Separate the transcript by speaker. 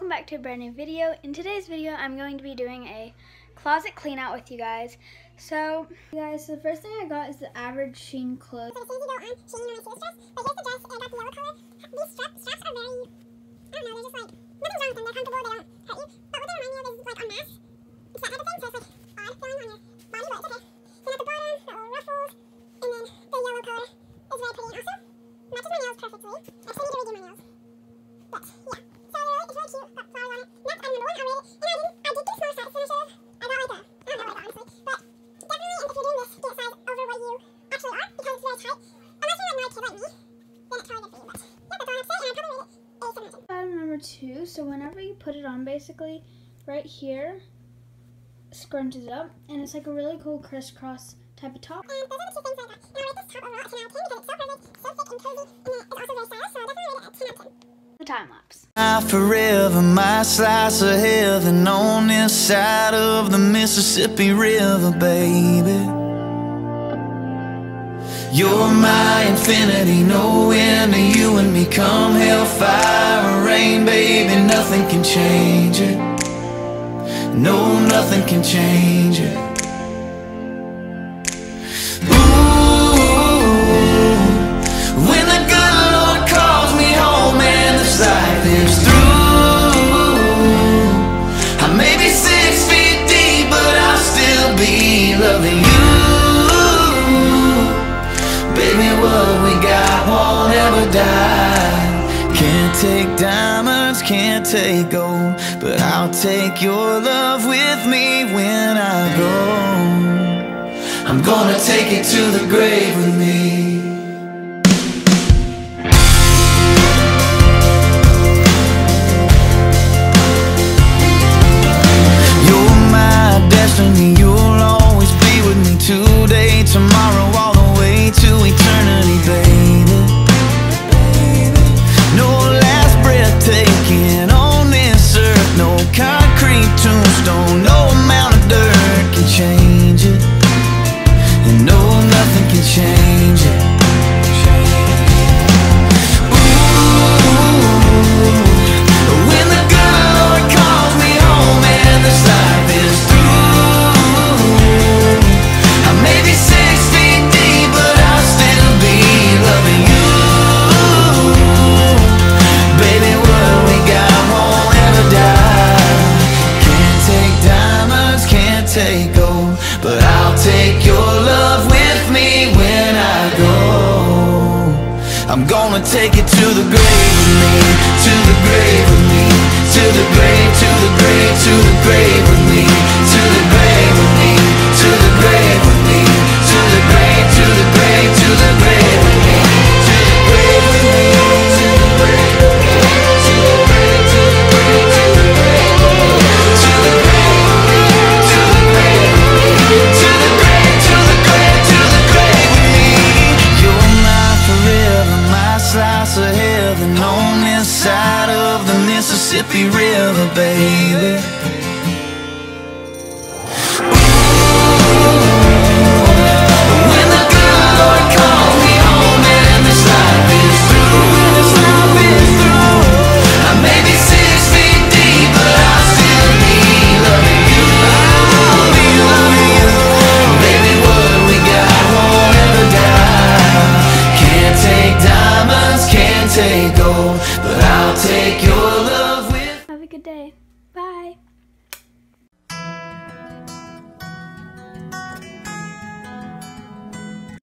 Speaker 1: welcome back to a brand new video. In today's video, I'm going to be doing a closet clean out with you guys. So, guys, the first thing I got is the average Shein clothes.
Speaker 2: So it's easy to go on Shein when I see this dress, but here's the dress, and I got the yellow color. These straps are very, I don't know, they're just like, nothing's wrong with them, they're comfortable, they don't hurt you. But what they remind me of is like a mask. It's that type of thing, so it's like odd feeling on your body, but it's okay. Then at the bottom, the little ruffles, and then the yellow color is very pretty and also matches my nails perfectly. I still need to redo my nails. But yeah, so it's really cute, got flowers on it. Next, I'm number one already, and I did get small size, so I got like I don't know where I got honestly, but definitely if you're doing this, get a size over what you actually are, because it's very tight. Unless you're like no kid like me, then it's totally good for you, but yeah, that's all I have to say, and I'd probably rate it a 7 out of 10.
Speaker 1: Item number 2, so whenever you put it on, basically, right here, scrunches up, and it's like a really cool crisscross type of top.
Speaker 2: And those are the two things I got. And I rate this top overall a 10 out of 10 because it's so perfect, so thick and cozy, and then it's also very stylish, so I definitely rate it a 10 out of 10.
Speaker 1: The time lapse.
Speaker 3: Forever, my slice of heaven on this side of the Mississippi River, baby. You're my infinity, no end to you and me. Come hellfire or rain, baby, nothing can change it. No, nothing can change it. Life is through. I may be 6 feet deep, but I'll still be loving you. Baby, what we got won't ever die. Can't take diamonds, can't take gold, but I'll take your love with me when I go. I'm gonna take it to the grave with me. You'll always be with me today, tomorrow, all the way to eternity, baby. No last breath taken on this earth, no concrete tombstone, no amount of dirt can change it, and no, nothing can change it. Take gold, but I'll take your love with me when I go. I'm gonna take it to the grave with me, to the grave with me, to the grave, to the grave, to the grave with me, to the grave with me, to the grave with me, to the grave, to the grave, to the grave with me, to the grave with me, to the grave with me, to the grave, to the grave, to the grave, to the grave. Slice of heaven on this side of the Mississippi River, baby. When the good Lord calls me home and this life is through, I may be 6 feet deep, but I'll still be loving you. I'll be loving you. Baby, what we got won't ever die. Can't take diamonds, can't take gold, but I'll take your